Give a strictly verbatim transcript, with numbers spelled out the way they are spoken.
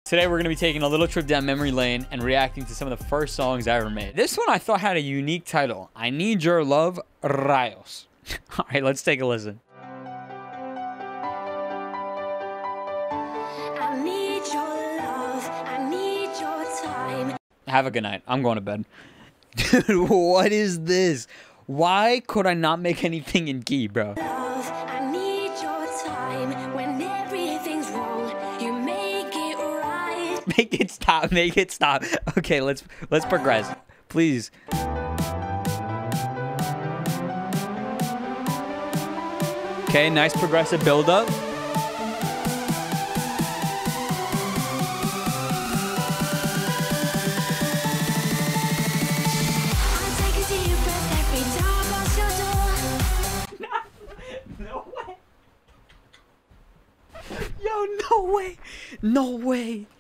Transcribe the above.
Today we're going to be taking a little trip down memory lane and reacting to some of the first songs I ever made. This one I thought had a unique title. I Need Your Love, Ryos. All right, let's take a listen. I need your love, I need your time. Have a good night. I'm going to bed. Dude, what is this? Why could I not make anything in key, bro? Love, I need your time. When everything's wrong, you make it right. Make it stop. Make it stop. Okay, let's let's progress. Please. Okay, nice progressive build-up. No way. Yo, no way. No way.